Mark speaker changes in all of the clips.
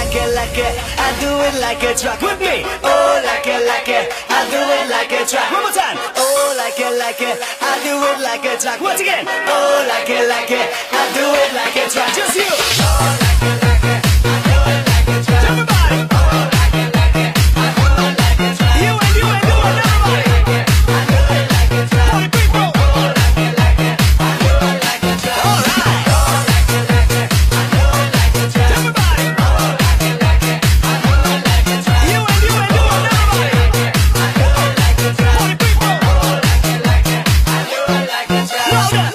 Speaker 1: like it, I do it like a track with me. Oh, like it, I do it like a track. One more time. Oh, like it, I do it like a track. Once again. Oh, like it, I do it like a track. Just you. Oh, like it, I do it like a track. Everybody. Oh, like it, I do it like a track. You and do it, everybody. I do it like a track. Party people. Oh, like it, I do it like a track. All right. Oh, like it, I do it like a track. Everybody. Oh, like it, I do it like a track. You and do it, everybody. I do it like a track. Party people. Oh, like it, I do it like a track. Louder.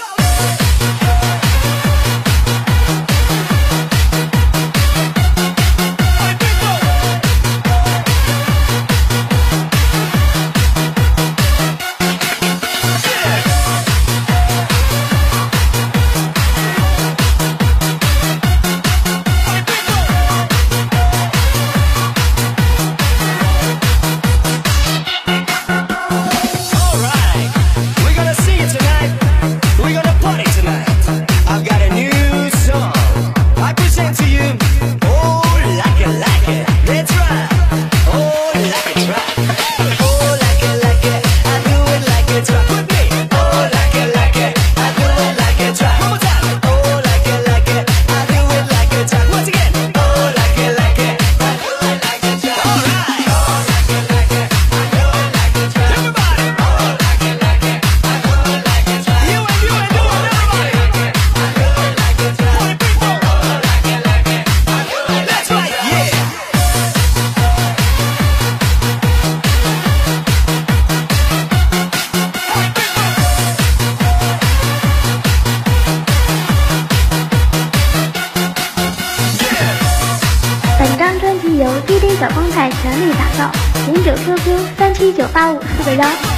Speaker 2: 本张专辑由 DJ 小光彩全力打造，09QQ379854个1。